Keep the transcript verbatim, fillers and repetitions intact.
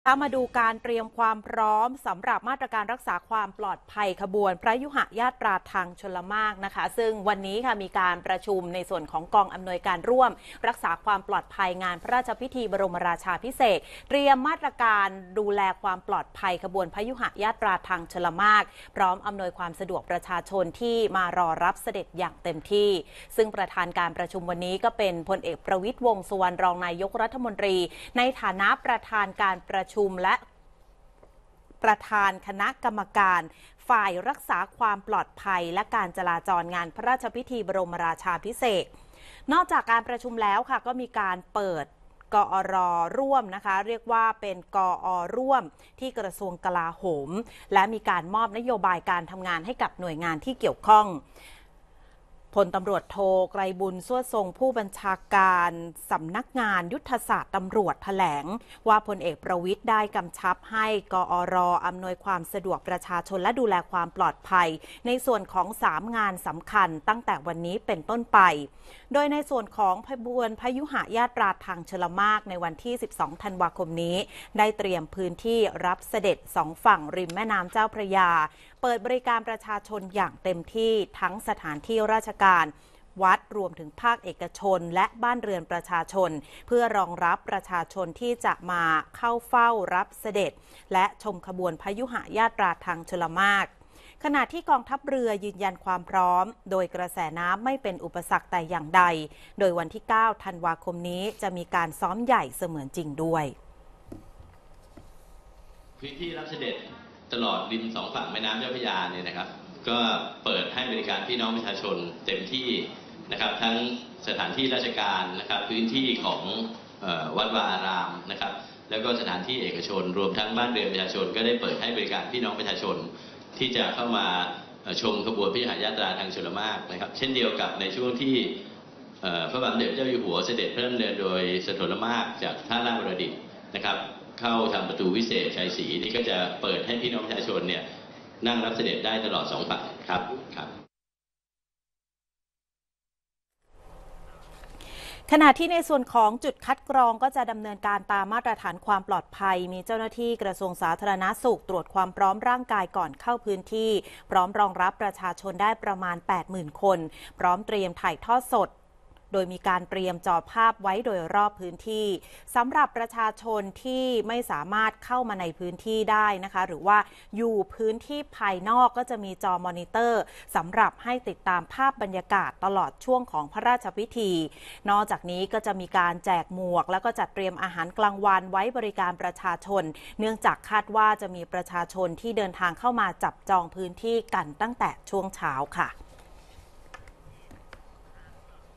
มาดูการเตรียมความพร้อมสำหรับมาตรการรักษาความปลอดภัยขบวนพระยุหญาตราทางชลมารนะคะซึ่งวันนี้ค่ะมีการประชุมในส่วนของกองอำนวยการร่วมรักษาความปลอดภัยงานพระราชพิธีบรมราชาภิเษกเตรียมมาตรการดูแลความปลอดภัยขบวนพระยุหญาตราทางชลมารพร้อมอำนวยความสะดวกประชาชนที่มารอรับเสด็จอย่างเต็มที่ซึ่งประธานการประชุมวันนี้ก็เป็นพลเอกประวิตรวงษ์สุวรรณรองนายกรัฐมนตรีในฐานะประธานการประชุมและประธานคณะกรรมการฝ่ายรักษาความปลอดภัยและการจราจรงานพระราชพิธีบรมราชาภิเษกนอกจากการประชุมแล้วค่ะก็มีการเปิดกอรร่วมนะคะเรียกว่าเป็นกอร่วมที่กระทรวงกลาโหมและมีการมอบนโยบายการทำงานให้กับหน่วยงานที่เกี่ยวข้องพลตำรวจโทไกรบุญสั่วทรงผู้บัญชาการสำนักงานยุทธศาสตร์ตำรวจแถลงว่าพลเอกประวิตรได้กำชับให้กอรอำนวยความสะดวกประชาชนและดูแลความปลอดภัยในส่วนของสามงานสำคัญตั้งแต่วันนี้เป็นต้นไปโดยในส่วนของขบวนพยุหญาตราทางชลมารในวันที่สิบสองธันวาคมนี้ได้เตรียมพื้นที่รับเสด็จสองฝั่งริมแม่น้ำเจ้าพระยาเปิดบริการประชาชนอย่างเต็มที่ทั้งสถานที่ราชการวัดรวมถึงภาคเอกชนและบ้านเรือนประชาชนเพื่อรองรับประชาชนที่จะมาเข้าเฝ้ารับเสด็จและชมขบวนพยุหญาตราทางชลมารขณะที่กองทัพเรือยืนยันความพร้อมโดยกระแสน้ำไม่เป็นอุปสรรคแต่อย่างใดโดยวันที่เก้าธันวาคมนี้จะมีการซ้อมใหญ่เสมือนจริงด้วยพื้นที่รับเสด็จตลอดริมสองฝั่งแม่น้ำเจ้าพระยาเนี่ยนะครับก็เปิดให้บริการพี่น้องประชาชนเต็มที่นะครับทั้งสถานที่ราชการนะครับพื้นที่ของวัดวาอารามนะครับแล้วก็สถานที่เอกชนรวมทั้งบ้านเรือนประชาชนก็ได้เปิดให้บริการพี่น้องประชาชนที่จะเข้ามาชมขบวนพยุหญาตราทางชลมารนะครับเช่นเดียวกับในช่วงที่พระบาทสมเด็จเจ้าอยู่หัวเสด็จพระดำเนินโดยสถลมารจากท่าราชบดิตถ์นะครับเข้าทางประตูวิเศษชัยศรีนี่ก็จะเปิดให้พี่น้องประชาชนเนี่ยนั่งรับเสด็จได้ตลอดสองฝั่งครับครับขณะที่ในส่วนของจุดคัดกรองก็จะดำเนินการตามมาตรฐานความปลอดภัยมีเจ้าหน้าที่กระทรวงสาธารณสุขตรวจความพร้อมร่างกายก่อนเข้าพื้นที่พร้อมรองรับประชาชนได้ประมาณ แปดหมื่น คนพร้อมเตรียมถ่ายทอดสดโดยมีการเตรียมจอภาพไว้โดยรอบพื้นที่สำหรับประชาชนที่ไม่สามารถเข้ามาในพื้นที่ได้นะคะหรือว่าอยู่พื้นที่ภายนอกก็จะมีจอมอนิเตอร์สำหรับให้ติดตามภาพบรรยากาศตลอดช่วงของพระราชพิธีนอกจากนี้ก็จะมีการแจกหมวกแล้วก็จัดเตรียมอาหารกลางวันไว้บริการประชาชนเนื่องจากคาดว่าจะมีประชาชนที่เดินทางเข้ามาจับจองพื้นที่กันตั้งแต่ช่วงเช้าค่ะ